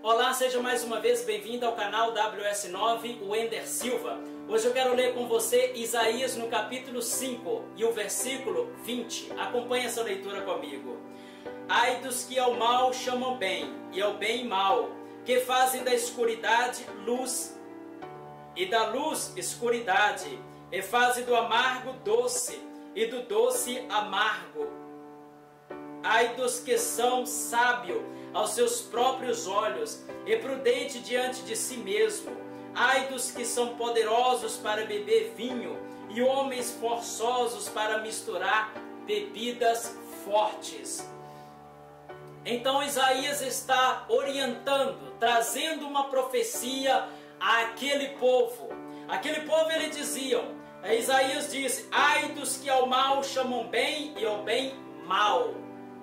Olá, seja mais uma vez bem-vindo ao canal WS9, o Ender Silva. Hoje eu quero ler com você Isaías no capítulo 5 e o versículo 20. Acompanhe essa leitura comigo. Ai dos que ao mal chamam bem e ao bem mal, que fazem da escuridade luz e da luz escuridade, e fazem do amargo doce e do doce amargo. Ai dos que são sábios aos seus próprios olhos e prudente diante de si mesmo. Ai dos que são poderosos para beber vinho e homens forçosos para misturar bebidas fortes. Então Isaías está orientando, trazendo uma profecia àquele povo. Aquele povo, ele diziam, Isaías disse, ai dos que ao mal chamam bem e ao bem mal,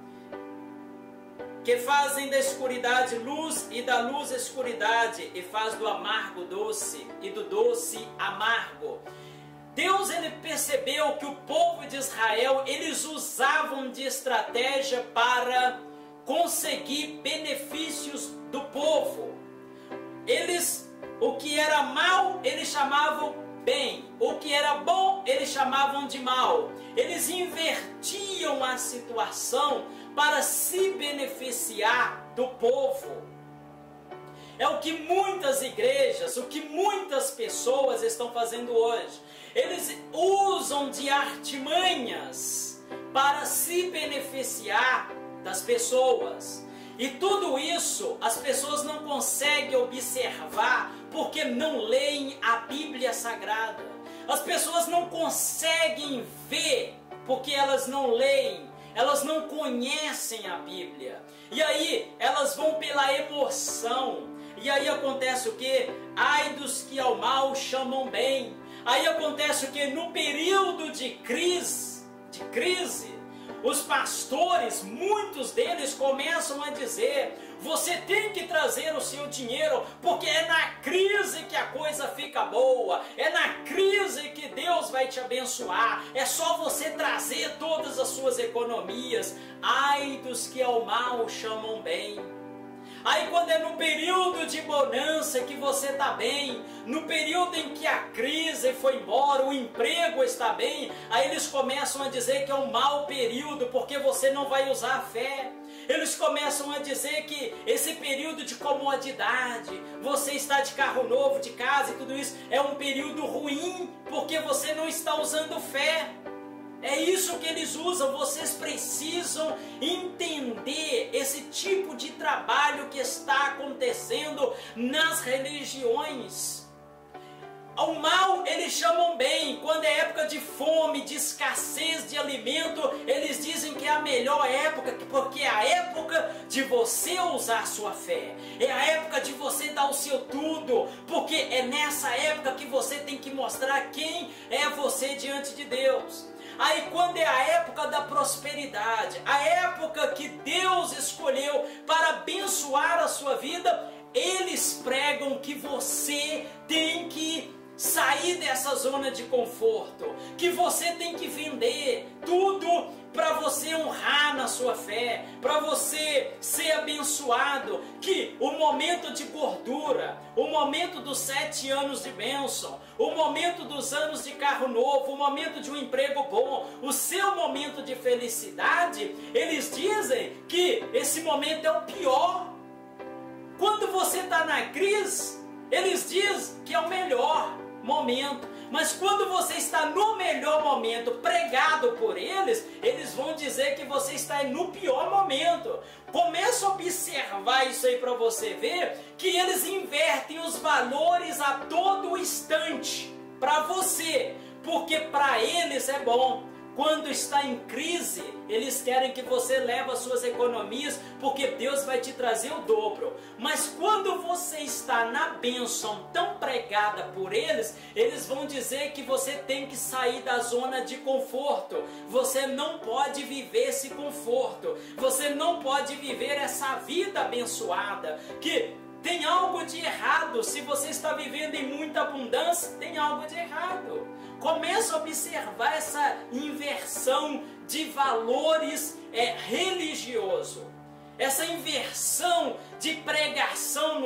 que fazem da escuridade luz e da luz escuridade, e faz do amargo doce e do doce amargo. Deus, ele percebeu que o povo de Israel, eles usavam de estratégia para conseguir benefícios do povo. Eles, o que era mal, eles chamavam bem. O que era bom, eles chamavam de mal. Eles invertiam a situação para se beneficiar do povo. É o que muitas igrejas, o que muitas pessoas estão fazendo hoje. Eles usam de artimanhas para se beneficiar das pessoas. E tudo isso as pessoas não conseguem observar porque não leem a Bíblia Sagrada. As pessoas não conseguem ver porque elas não leem. Elas não conhecem a Bíblia. E aí elas vão pela emoção. E aí acontece o que? Ai dos que ao mal chamam bem. Aí acontece o que? No período de crise, os pastores, muitos deles começam a dizer, você tem que trazer o seu dinheiro, porque é na crise que a coisa fica boa, é na crise que Deus vai te abençoar, é só você trazer todas as suas economias. Ai dos que ao mal chamam bem. Aí quando é no período de bonança que você está bem, no período em que a crise foi embora, o emprego está bem, aí eles começam a dizer que é um mau período porque você não vai usar a fé. Eles começam a dizer que esse período de comodidade, você está de carro novo, de casa e tudo isso, é um período ruim porque você não está usando fé. É isso que eles usam. Vocês precisam entender esse tipo de trabalho que está acontecendo nas religiões. Ao mal eles chamam bem. Quando é época de fome, de escassez de alimento, eles dizem que é a melhor época, porque é a época de você usar a sua fé. É a época de você dar o seu tudo, porque é nessa época que você tem que mostrar quem é você diante de Deus. Aí quando é a época da prosperidade, a época que Deus escolheu para abençoar a sua vida, eles pregam que você tem que sair dessa zona de conforto, que você tem que vender tudo para você honrar na sua fé, para você ser abençoado, que o momento de gordura, o momento dos 7 anos de bênção, o momento dos anos de carro novo, o momento de um emprego bom, o seu momento de felicidade, eles dizem que esse momento é o pior. Quando você está na crise, eles dizem que é o melhor momento. Mas quando você está no melhor momento, pregado por eles, eles vão dizer que você está no pior momento. Começa a observar isso aí para você ver que eles invertem os valores a todo instante para você, porque para eles é bom. Quando está em crise, eles querem que você leve as suas economias, porque Deus vai te trazer o dobro. Mas quando você está na bênção tão pregada por eles, eles vão dizer que você tem que sair da zona de conforto. Você não pode viver esse conforto. Você não pode viver essa vida abençoada, que tem algo de errado. Se você está vivendo em muita abundância, tem algo de errado. Começa a observar essa inversão de valores religioso. essa inversão de pregação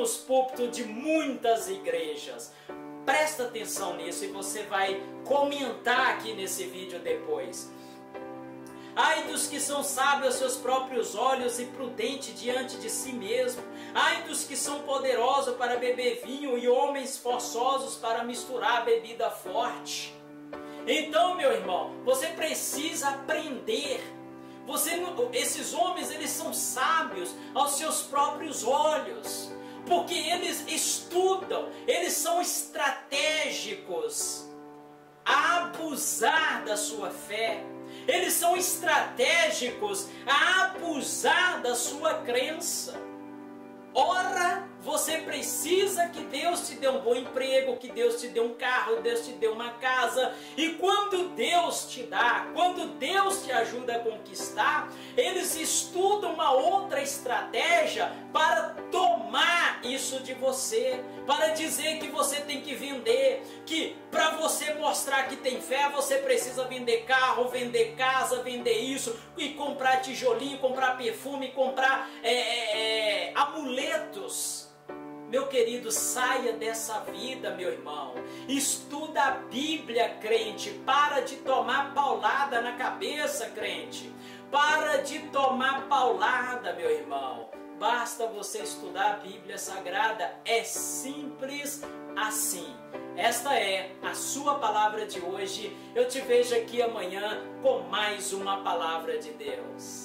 nos púlpitos de muitas igrejas. Presta atenção nisso e você vai comentar aqui nesse vídeo depois. Ai dos que são sábios aos seus próprios olhos e prudentes diante de si mesmo. Ai dos que são poderosos para beber vinho e homens forçosos para misturar bebida forte. Então, meu irmão, você precisa aprender. Esses homens, eles são sábios aos seus próprios olhos, porque eles estudam, eles são estratégicos a abusar da sua fé. Eles são estratégicos a abusar da sua crença. Ora, você precisa que Deus te dê um bom emprego, que Deus te dê um carro, Deus te dê uma casa. E quando Deus te dá, quando Deus te ajuda a conquistar, eles estudam uma outra estratégia para tomar isso de você, para dizer que você tem que vender, que para você mostrar que tem fé, você precisa vender carro, vender casa, vender isso, e comprar tijolinho, comprar perfume, comprar amuletos. Meu querido, saia dessa vida, meu irmão. Estuda a Bíblia, crente. Para de tomar paulada na cabeça, crente. Para de tomar paulada, meu irmão. Basta você estudar a Bíblia Sagrada. É simples assim. Esta é a sua palavra de hoje. Eu te vejo aqui amanhã com mais uma palavra de Deus.